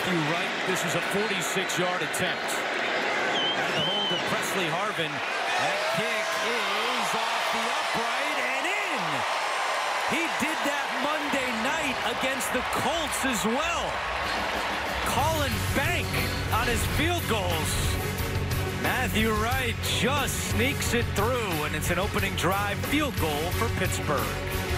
Matthew Wright. This is a 46-yard attempt. And the hold of Presley Harvin. That kick is off the upright and in. He did that Monday night against the Colts as well. Calling bank on his field goals. Matthew Wright just sneaks it through, and it's an opening drive field goal for Pittsburgh.